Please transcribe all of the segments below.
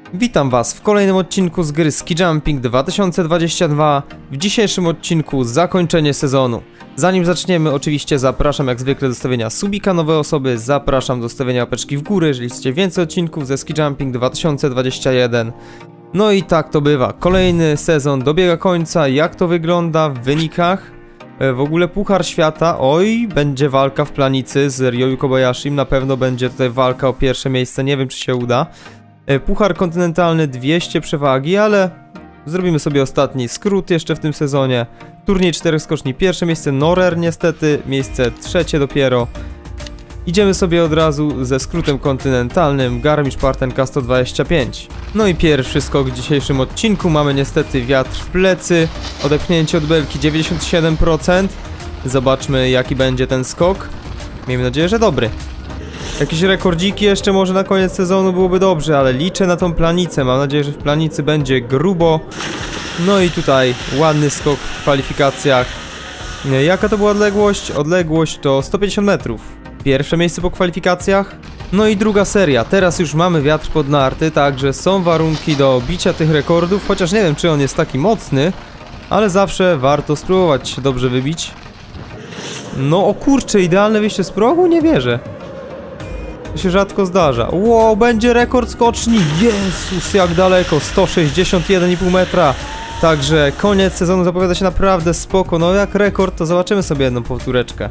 Witam Was w kolejnym odcinku z gry Ski Jumping 2022. W dzisiejszym odcinku zakończenie sezonu. Zanim zaczniemy, oczywiście zapraszam jak zwykle do stawienia subika nowe osoby, zapraszam do stawienia łapeczki w górę, jeżeli chcecie więcej odcinków ze Ski Jumping 2021. No i tak to bywa, kolejny sezon dobiega końca. Jak to wygląda w wynikach? W ogóle Puchar Świata, oj, będzie walka w Planicy z Ryoyu Kobayashim, na pewno będzie tutaj walka o pierwsze miejsce, nie wiem czy się uda. Puchar kontynentalny 200 przewagi, ale zrobimy sobie ostatni skrót jeszcze w tym sezonie. Turniej 4 skoczni, pierwsze miejsce Norer niestety, miejsce trzecie dopiero. Idziemy sobie od razu ze skrótem kontynentalnym Garmisch-Partenkirchen K125. No i pierwszy skok w dzisiejszym odcinku, mamy niestety wiatr w plecy, odepchnięcie od belki 97%. Zobaczmy jaki będzie ten skok, miejmy nadzieję, że dobry. Jakieś rekordziki jeszcze może na koniec sezonu byłoby dobrze, ale liczę na tą Planicę, mam nadzieję, że w Planicy będzie grubo. No i tutaj ładny skok w kwalifikacjach. Jaka to była odległość? Odległość to 150 metrów. Pierwsze miejsce po kwalifikacjach. No i druga seria, teraz już mamy wiatr pod narty, także są warunki do bicia tych rekordów, chociaż nie wiem czy on jest taki mocny, ale zawsze warto spróbować się dobrze wybić. No o kurczę, idealne wyjście z progu? Nie wierzę. To się rzadko zdarza. Wow, będzie rekord skoczni. Jezus, jak daleko. 161,5 metra. Także koniec sezonu zapowiada się naprawdę spoko. No jak rekord, to zobaczymy sobie jedną powtóreczkę.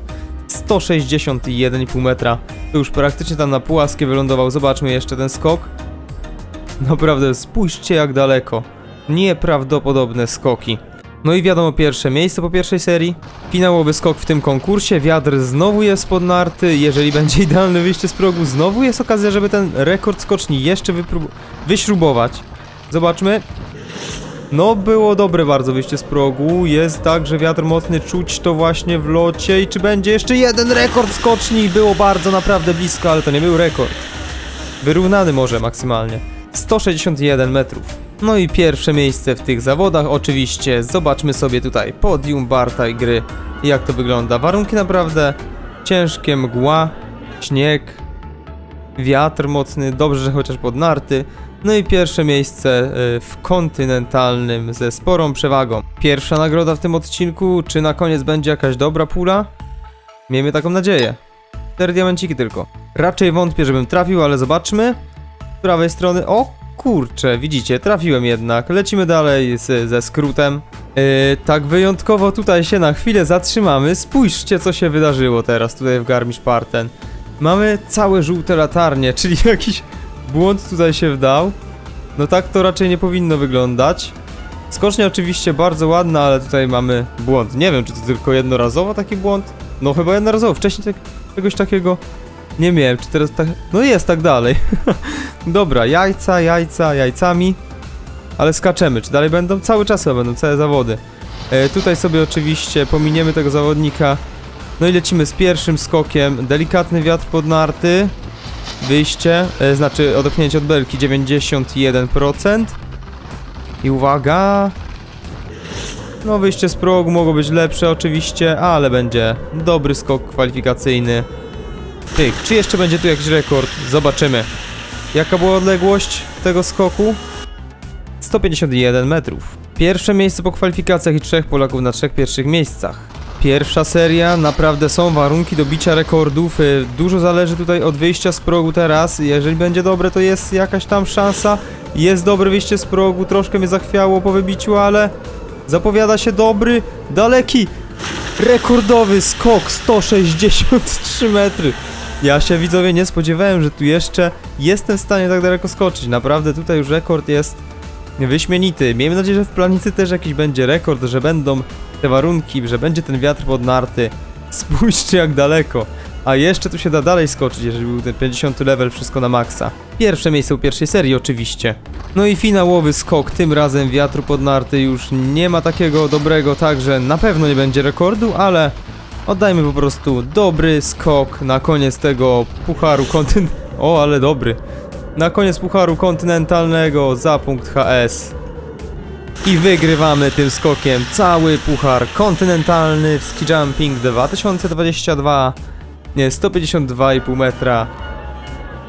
161,5 metra. To już praktycznie tam na płaskie wylądował. Zobaczmy jeszcze ten skok. Naprawdę, spójrzcie jak daleko. Nieprawdopodobne skoki. No i wiadomo, pierwsze miejsce po pierwszej serii. Finałowy skok w tym konkursie. Wiatr znowu jest pod narty. Jeżeli będzie idealne wyjście z progu, znowu jest okazja, żeby ten rekord skoczni jeszcze wyśrubować. Zobaczmy. No było dobre bardzo wyjście z progu. Jest tak, że wiatr mocny, czuć to właśnie w locie. I czy będzie jeszcze jeden rekord skoczni? Było bardzo naprawdę blisko, ale to nie był rekord. Wyrównany może maksymalnie. 161 metrów. No i pierwsze miejsce w tych zawodach, oczywiście zobaczmy sobie tutaj podium Barta i gry, jak to wygląda. Warunki naprawdę ciężkie, mgła, śnieg, wiatr mocny, dobrze, że chociaż pod narty. No i pierwsze miejsce w kontynentalnym ze sporą przewagą. Pierwsza nagroda w tym odcinku, czy na koniec będzie jakaś dobra pula? Miejmy taką nadzieję. 4 diamenciki tylko. Raczej wątpię, żebym trafił, ale zobaczmy. Z prawej strony, o! Kurczę, widzicie, trafiłem jednak. Lecimy dalej ze skrótem. Tak wyjątkowo tutaj się na chwilę zatrzymamy. Spójrzcie co się wydarzyło teraz tutaj w Garmisch-Partenkirchen. Mamy całe żółte latarnie, czyli jakiś błąd tutaj się wdał. No tak to raczej nie powinno wyglądać. Skocznia oczywiście bardzo ładna, ale tutaj mamy błąd. Nie wiem czy to tylko jednorazowo taki błąd. No chyba jednorazowo, wcześniej czegoś takiego nie miałem, czy teraz tak... No jest tak dalej. Dobra, jajca, jajcami. Ale skaczemy, czy dalej będą? Cały czas chyba będą, całe zawody. Tutaj sobie oczywiście pominiemy tego zawodnika. No i lecimy z pierwszym skokiem. Delikatny wiatr pod narty. Wyjście, znaczy odepchnięcie od belki 91%. I uwaga. No wyjście z progu mogło być lepsze oczywiście, ale będzie dobry skok kwalifikacyjny. Pyk, czy jeszcze będzie tu jakiś rekord? Zobaczymy. Jaka była odległość tego skoku? 151 metrów. Pierwsze miejsce po kwalifikacjach i 3 Polaków na 3 pierwszych miejscach. Pierwsza seria, naprawdę są warunki do bicia rekordów. Dużo zależy tutaj od wyjścia z progu teraz. Jeżeli będzie dobre, to jest jakaś tam szansa. Jest dobre wyjście z progu, troszkę mnie zachwiało po wybiciu, ale zapowiada się dobry, daleki, rekordowy skok 163 metry. Ja się, widzowie, nie spodziewałem, że tu jeszcze jestem w stanie tak daleko skoczyć. Naprawdę tutaj już rekord jest wyśmienity. Miejmy nadzieję, że w Planicy też jakiś będzie rekord, że będą te warunki, że będzie ten wiatr pod narty. Spójrzcie jak daleko. A jeszcze tu się da dalej skoczyć, jeżeli był ten 50 level, wszystko na maksa. Pierwsze miejsce u pierwszej serii oczywiście. No i finałowy skok, tym razem wiatru pod narty już nie ma takiego dobrego, także na pewno nie będzie rekordu, ale... Oddajmy po prostu dobry skok na koniec tego pucharu O, ale dobry. Na koniec pucharu kontynentalnego za punkt HS. I wygrywamy tym skokiem cały puchar kontynentalny w Ski Jumping 2022. Nie, 152,5 metra.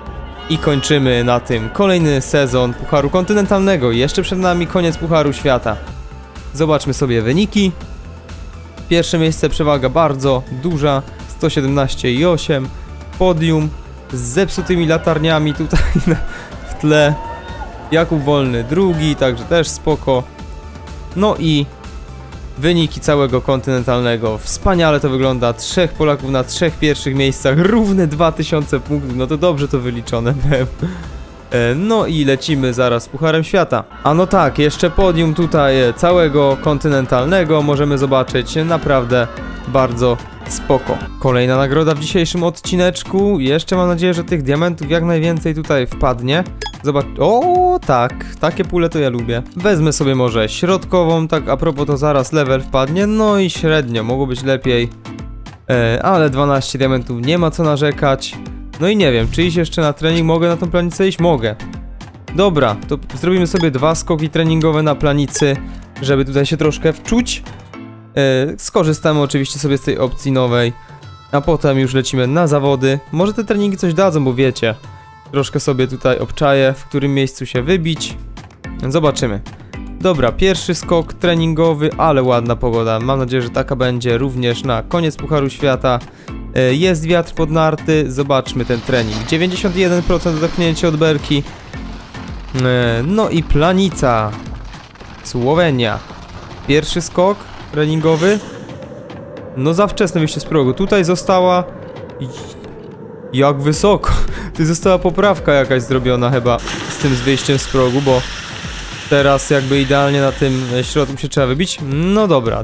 I kończymy na tym kolejny sezon Pucharu Kontynentalnego. Jeszcze przed nami koniec Pucharu Świata. Zobaczmy sobie wyniki. Pierwsze miejsce, przewaga bardzo duża, 117,8. Podium z zepsutymi latarniami tutaj w tle. Jakub Wolny drugi, także też spoko. No i wyniki całego kontynentalnego. Wspaniale to wygląda. 3 Polaków na 3 pierwszych miejscach. Równe 2000 punktów. No to dobrze to wyliczone. No i lecimy zaraz z Pucharem Świata. A no tak, jeszcze podium tutaj całego kontynentalnego możemy zobaczyć. Naprawdę bardzo spoko. Kolejna nagroda w dzisiejszym odcineczku. Jeszcze mam nadzieję, że tych diamentów jak najwięcej tutaj wpadnie. Zobacz. O, tak. Takie pule to ja lubię. Wezmę sobie może środkową, tak a propos to zaraz level wpadnie. No i średnio, mogło być lepiej. Ale 12 diamentów, nie ma co narzekać. No i nie wiem, czy iść jeszcze na trening? Mogę na tą planicę iść? Mogę. Dobra, to zrobimy sobie 2 skoki treningowe na planicy, żeby tutaj się troszkę wczuć. Skorzystamy oczywiście sobie z tej opcji nowej, a potem już lecimy na zawody. Może te treningi coś dadzą, bo wiecie, troszkę sobie tutaj obczaję, w którym miejscu się wybić. Zobaczymy. Dobra, pierwszy skok treningowy, ale ładna pogoda. Mam nadzieję, że taka będzie również na koniec Pucharu Świata. Jest wiatr pod narty, zobaczmy ten trening. 91% odepchnięcie od belki. No i planica. Słowenia. Pierwszy skok treningowy. No za wczesne wyjście z progu. Tutaj została... Jak wysoko. Tu została poprawka jakaś zrobiona chyba z tym wyjściem z progu, bo teraz jakby idealnie na tym środku się trzeba wybić. No dobra,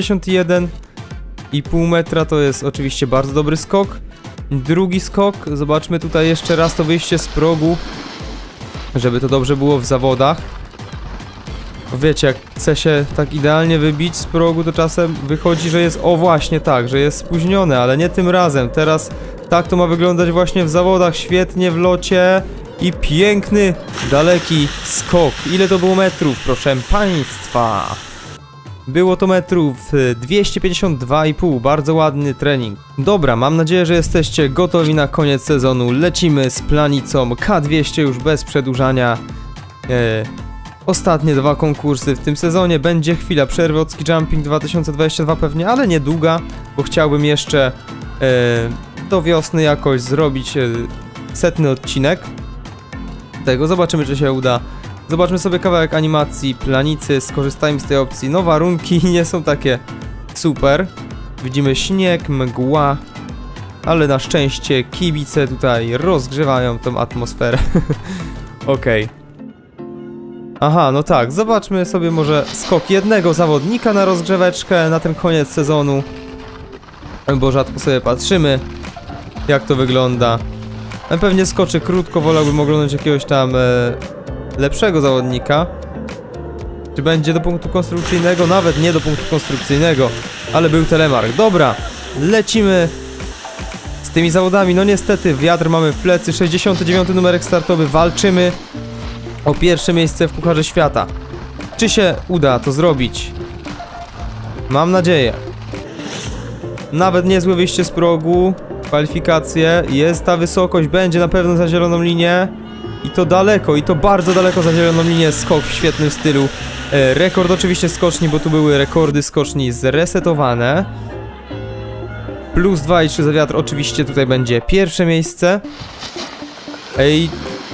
251,5 metra to jest oczywiście bardzo dobry skok. Drugi skok, zobaczmy tutaj jeszcze raz to wyjście z progu, żeby to dobrze było w zawodach. Wiecie, jak chce się tak idealnie wybić z progu, to czasem wychodzi, że jest, o właśnie tak, że jest spóźnione, ale nie tym razem. Teraz tak to ma wyglądać właśnie w zawodach, świetnie w locie i piękny, daleki skok. Ile to było metrów, proszę państwa? Było to metrów 252,5, bardzo ładny trening. Dobra, mam nadzieję, że jesteście gotowi na koniec sezonu. Lecimy z planicą K200 już bez przedłużania. Ostatnie 2 konkursy w tym sezonie. Będzie chwila przerwy od Ski Jumping 2022 pewnie, ale niedługa, bo chciałbym jeszcze do wiosny jakoś zrobić 100. odcinek tego. Zobaczymy, czy się uda. Zobaczmy sobie kawałek animacji planicy, skorzystajmy z tej opcji. No warunki nie są takie super. Widzimy śnieg, mgła, ale na szczęście kibice tutaj rozgrzewają tą atmosferę. Okej. Aha, no tak, zobaczmy sobie może skok jednego zawodnika na rozgrzeweczkę na ten koniec sezonu. Bo rzadko sobie patrzymy, jak to wygląda. Pewnie skoczy krótko, wolałbym oglądać jakiegoś tam lepszego zawodnika. Czy będzie do punktu konstrukcyjnego? Nawet nie do punktu konstrukcyjnego, ale był telemark. Dobra, lecimy z tymi zawodami. No niestety wiatr mamy w plecy, 69. numerek startowy, walczymy o pierwsze miejsce w Pucharze Świata. Czy się uda to zrobić? Mam nadzieję. Nawet niezłe wyjście z progu, kwalifikacje, jest ta wysokość, będzie na pewno za zieloną linię. I to daleko, i to bardzo daleko za zieloną linię, skok w świetnym stylu. Rekord oczywiście skoczni, bo tu były rekordy skoczni zresetowane. Plus 2 i 3 za wiatr, oczywiście tutaj będzie pierwsze miejsce. Ej,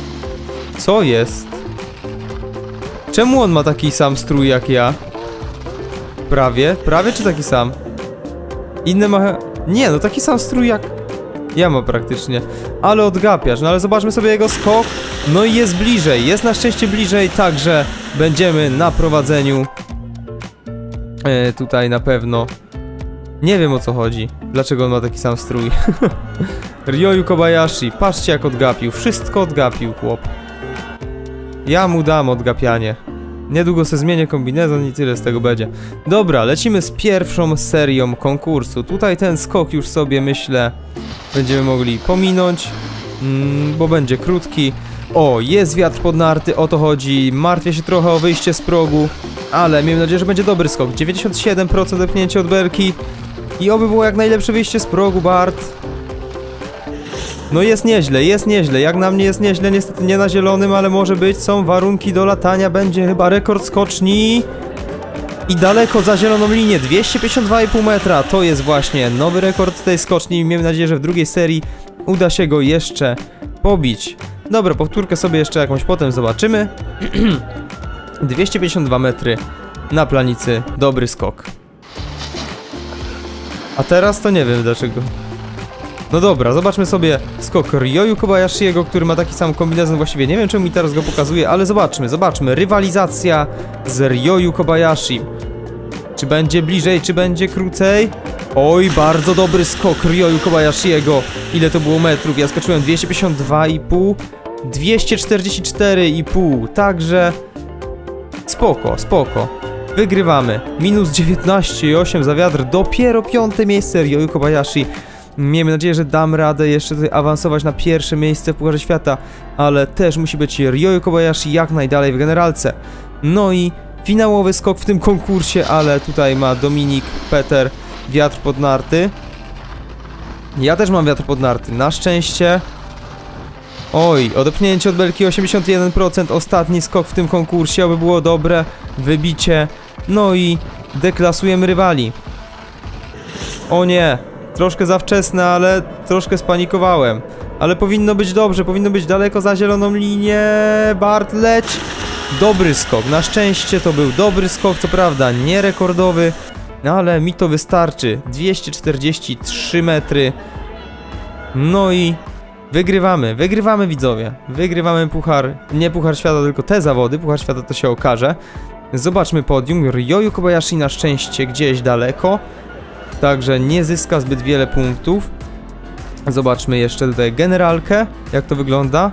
co jest? Czemu on ma taki sam strój jak ja? Prawie czy taki sam? Inne ma... Nie, no taki sam strój jak... Ja mam praktycznie. Ale odgapiasz, no ale zobaczmy sobie jego skok. No i jest bliżej, jest na szczęście bliżej, także będziemy na prowadzeniu. Tutaj na pewno. Nie wiem o co chodzi. Dlaczego on ma taki sam strój? Ryoyu Kobayashi, patrzcie jak odgapił. Wszystko odgapił chłop. Ja mu dam odgapianie. Niedługo se zmienię kombinezon i tyle z tego będzie. Dobra, lecimy z pierwszą serią konkursu. Tutaj ten skok już sobie myślę będziemy mogli pominąć, bo będzie krótki. O, jest wiatr pod narty, o to chodzi. Martwię się trochę o wyjście z progu, ale miejmy nadzieję, że będzie dobry skok. 97% odepchnięcie od belki i oby było jak najlepsze wyjście z progu, Bart. No jest nieźle, jak na mnie jest nieźle, niestety nie na zielonym, ale może być, są warunki do latania, będzie chyba rekord skoczni. I daleko za zieloną linię, 252,5 metra, to jest właśnie nowy rekord tej skoczni i miejmy nadzieję, że w drugiej serii uda się go jeszcze pobić. Dobra, powtórkę sobie jeszcze jakąś potem zobaczymy. 252 metry na planicy, dobry skok. A teraz to nie wiem dlaczego. No dobra, zobaczmy sobie skok Ryoyu Kobayashiego, który ma taki sam kombinezon, właściwie nie wiem czemu mi teraz go pokazuje, ale zobaczmy, rywalizacja z Ryoyu Kobayashi. Czy będzie bliżej, czy będzie krócej? Oj, bardzo dobry skok Ryoyu Kobayashiego. Ile to było metrów? Ja skoczyłem 252,5, 244,5, także spoko. Wygrywamy. Minus 19,8 za wiatr, dopiero 5. miejsce Ryoyu Kobayashi. Miejmy nadzieję, że dam radę jeszcze tutaj awansować na pierwsze miejsce w Pucharze Świata, ale też musi być Ryoyu Kobayashi jak najdalej w generalce. No i finałowy skok w tym konkursie, ale tutaj ma Dominik, Peter, wiatr pod narty. Ja też mam wiatr pod narty, na szczęście. Oj, odepchnięcie od belki 81%, ostatni skok w tym konkursie, aby było dobre wybicie. No i deklasujemy rywali. O nie, troszkę za wczesne, ale troszkę spanikowałem. Ale powinno być dobrze, powinno być daleko za zieloną linię. Bart, leć! Dobry skok, na szczęście to był dobry skok, co prawda nie rekordowy, ale mi to wystarczy. 243 metry. No i wygrywamy widzowie. Wygrywamy puchar, nie Puchar Świata, tylko te zawody. Puchar Świata to się okaże. Zobaczmy podium. Ryoyu Kobayashi na szczęście gdzieś daleko, także nie zyska zbyt wiele punktów. Zobaczmy jeszcze tutaj generalkę, jak to wygląda.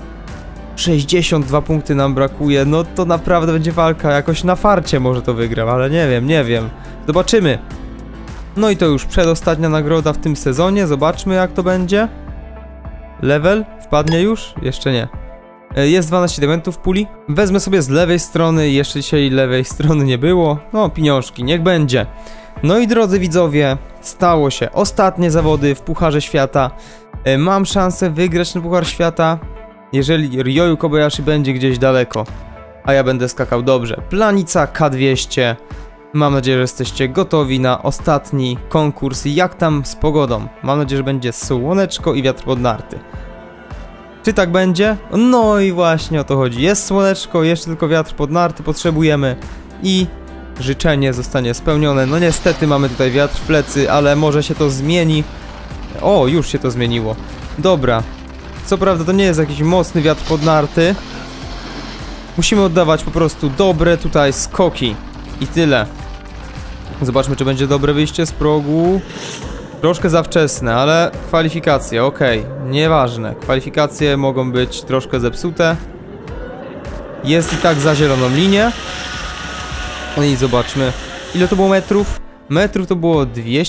62 punkty nam brakuje, no to naprawdę będzie walka, jakoś na farcie może to wygram, ale nie wiem. Zobaczymy. No i to już przedostatnia nagroda w tym sezonie, zobaczmy jak to będzie. Level? Wpadnie już? Jeszcze nie. Jest 12 diamentów w puli. Wezmę sobie z lewej strony, jeszcze dzisiaj lewej strony nie było. No, pieniążki, niech będzie. No i drodzy widzowie, stało się. Ostatnie zawody w Pucharze Świata. Mam szansę wygrać ten Puchar Świata, jeżeli Ryoyu Kobayashi będzie gdzieś daleko, a ja będę skakał dobrze. Planica K200. Mam nadzieję, że jesteście gotowi na ostatni konkurs. Jak tam z pogodą? Mam nadzieję, że będzie słoneczko i wiatr pod narty. Czy tak będzie? No i właśnie o to chodzi. Jest słoneczko, jeszcze tylko wiatr pod narty potrzebujemy i życzenie zostanie spełnione. No niestety mamy tutaj wiatr w plecy, ale może się to zmieni. O, już się to zmieniło. Dobra. Co prawda to nie jest jakiś mocny wiatr pod narty. Musimy oddawać po prostu dobre tutaj skoki. I tyle. Zobaczmy, czy będzie dobre wyjście z progu. Troszkę za wczesne, ale kwalifikacje, okej. Nieważne. Kwalifikacje mogą być troszkę zepsute. Jest i tak za zieloną linię. No i zobaczmy, ile to było metrów. Metrów to było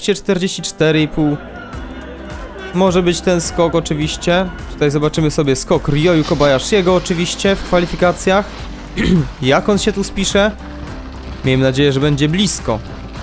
244,5. Może być ten skok oczywiście. Tutaj zobaczymy sobie skok Ryoyu Kobayashiego oczywiście w kwalifikacjach. Jak on się tu spisze? Miejmy nadzieję, że będzie blisko.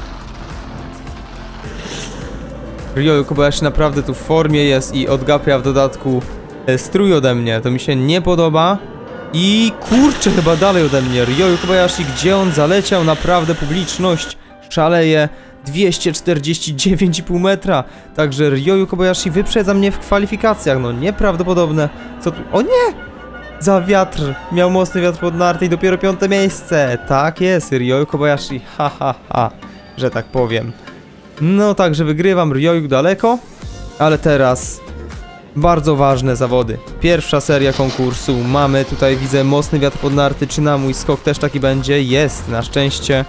Ryoyu Kobayashi naprawdę tu w formie jest i odgapia w dodatku strój ode mnie. To mi się nie podoba. I kurczę, chyba dalej ode mnie. Ryoyu Kobayashi, gdzie on zaleciał? Naprawdę publiczność szaleje. 249,5 metra. Także Ryoyu Kobayashi wyprzedza mnie w kwalifikacjach. No nieprawdopodobne. Co tu? O nie! Za wiatr. Miał mocny wiatr pod narty i dopiero 5. miejsce. Tak jest, Ryoyu Kobayashi. Że tak powiem. No także wygrywam, Ryoyu daleko. Ale teraz bardzo ważne zawody. Pierwsza seria konkursu. Mamy tutaj, widzę, mocny wiatr pod narty. Czy na mój skok też taki będzie? Jest, na szczęście.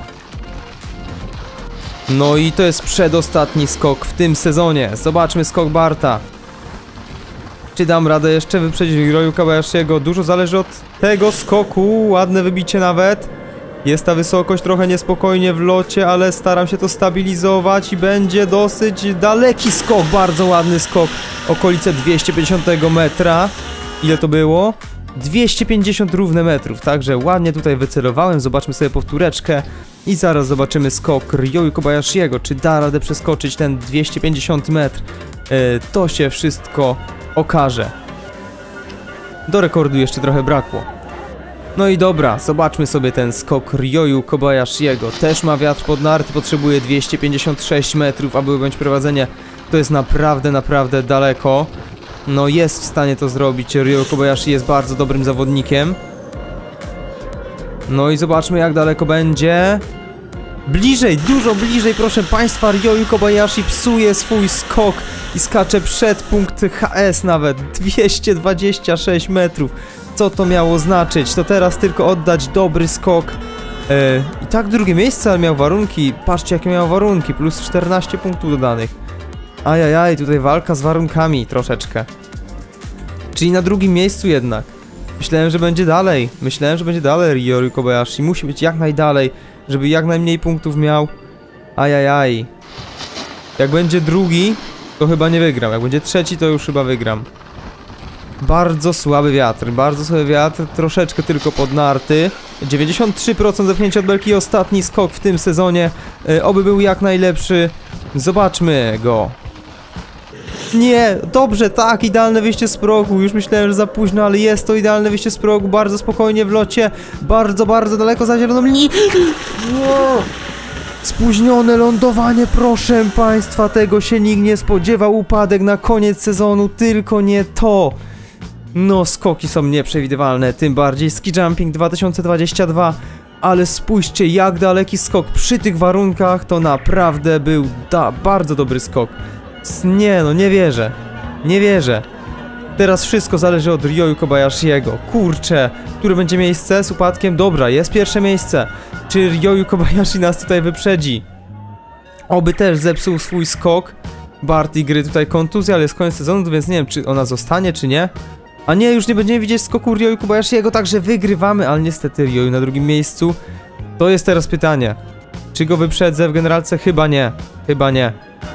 No i to jest przedostatni skok w tym sezonie. Zobaczmy skok Barta. Czy dam radę jeszcze wyprzedzić Ryoyu Kobayashiego? Dużo zależy od tego skoku. Ładne wybicie nawet. Jest ta wysokość trochę niespokojnie w locie, ale staram się to stabilizować i będzie dosyć daleki skok. Bardzo ładny skok. Okolice 250 metra. Ile to było? 250 równe metrów, także ładnie tutaj wycelowałem. Zobaczmy sobie powtóreczkę i zaraz zobaczymy skok Ryoyu Kobayashiego. Czy da radę przeskoczyć ten 250 metr? To się wszystko okaże. Do rekordu jeszcze trochę brakło. No i dobra, zobaczmy sobie ten skok Ryoyu Kobayashiego. Też ma wiatr pod narty, potrzebuje 256 metrów, aby objąć prowadzenie. To jest naprawdę, naprawdę daleko. No jest w stanie to zrobić. Ryoyu Kobayashi jest bardzo dobrym zawodnikiem. No i zobaczmy, jak daleko będzie. Bliżej, dużo bliżej, proszę państwa. Ryoyu Kobayashi psuje swój skok i skacze przed punkt HS nawet. 226 metrów. Co to miało znaczyć? To teraz tylko oddać dobry skok. I tak drugie miejsce, ale miał warunki. Patrzcie, jakie miał warunki. Plus 14 punktów dodanych. Ajajaj, tutaj walka z warunkami troszeczkę. Czyli na drugim miejscu jednak. Myślałem, że będzie dalej. Ryoyu Kobayashi. Musi być jak najdalej, żeby jak najmniej punktów miał. Ajajaj. Jak będzie drugi, to chyba nie wygram. Jak będzie trzeci, to już chyba wygram. Bardzo słaby wiatr, troszeczkę tylko pod narty. 93% zepchnięcia od belki, ostatni skok w tym sezonie. Oby był jak najlepszy. Zobaczmy go. Nie, dobrze, tak, idealne wyjście z progu. Już myślałem, że za późno, ale jest to idealne wyjście z progu. Bardzo spokojnie w locie. Bardzo, bardzo daleko za zieloną linią. Wow. Spóźnione lądowanie, proszę państwa, tego się nikt nie spodziewał. Upadek na koniec sezonu, tylko nie to. No, skoki są nieprzewidywalne, tym bardziej Ski Jumping 2022. Ale spójrzcie, jak daleki skok przy tych warunkach, to naprawdę był bardzo dobry skok. Nie no, nie wierzę. Nie wierzę. Teraz wszystko zależy od Ryoyu Kobayashiego. Kurczę, które będzie miejsce z upadkiem? Dobra, jest pierwsze miejsce. Czy Ryoyu Kobayashi nas tutaj wyprzedzi? Oby też zepsuł swój skok. Barty gry tutaj kontuzja, ale jest koniec sezonu, więc nie wiem, czy ona zostanie, czy nie. A nie, już nie będziemy widzieć skoku Ryoyu Kobayashiego, także wygrywamy, ale niestety Ryoyu na drugim miejscu. To jest teraz pytanie. Czy go wyprzedzę w generalce? Chyba nie. Chyba nie.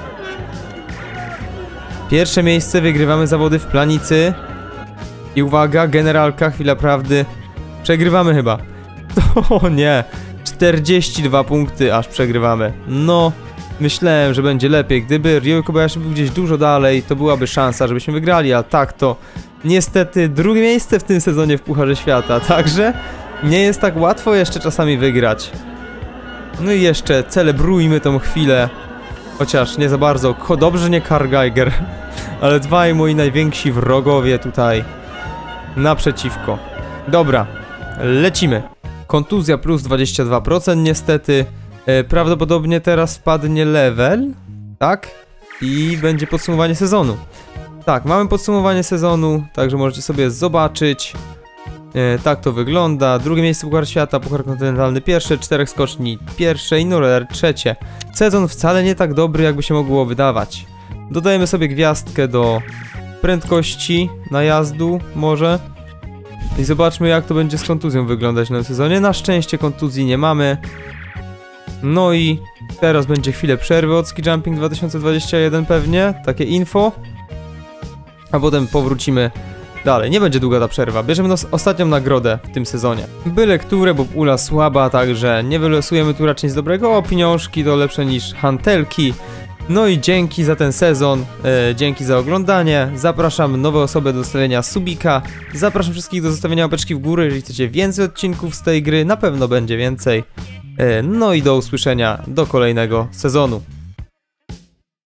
Pierwsze miejsce, wygrywamy zawody w planicy. I uwaga, generalka, chwila prawdy. Przegrywamy chyba. O nie. 42 punkty, aż przegrywamy. No, myślałem, że będzie lepiej. Gdyby Ryoyu Kobayashi był gdzieś dużo dalej, to byłaby szansa, żebyśmy wygrali, a tak to niestety drugie miejsce w tym sezonie w Pucharze Świata, także nie jest tak łatwo jeszcze czasami wygrać. No i jeszcze celebrujmy tą chwilę, chociaż nie za bardzo. Dobrze, nie Karl Geiger, ale dwaj moi najwięksi wrogowie tutaj naprzeciwko. Dobra, lecimy. Kontuzja plus 22% niestety. Prawdopodobnie teraz wpadnie level, tak? I będzie podsumowanie sezonu. Tak, mamy podsumowanie sezonu, także możecie sobie zobaczyć. Tak to wygląda. Drugie miejsce Puchar Świata, Puchar Kontynentalny pierwsze, 4 skoczni pierwsze i Norrer trzecie. Sezon wcale nie tak dobry, jakby się mogło wydawać. Dodajemy sobie gwiazdkę do prędkości najazdu może. I zobaczmy, jak to będzie z kontuzją wyglądać na sezonie. Na szczęście kontuzji nie mamy. No i teraz będzie chwilę przerwy od Ski Jumping 2021 pewnie, takie info. A potem powrócimy dalej. Nie będzie długa ta przerwa. Bierzemy ostatnią nagrodę w tym sezonie. Byle które, bo ula słaba, także nie wylosujemy tu raczej nic dobrego. O, pieniążki to lepsze niż hantelki. No i dzięki za ten sezon, dzięki za oglądanie. Zapraszam nowe osoby do zostawienia subika. Zapraszam wszystkich do zostawienia łapeczki w górę, jeżeli chcecie więcej odcinków z tej gry. Na pewno będzie więcej. No i do usłyszenia do kolejnego sezonu.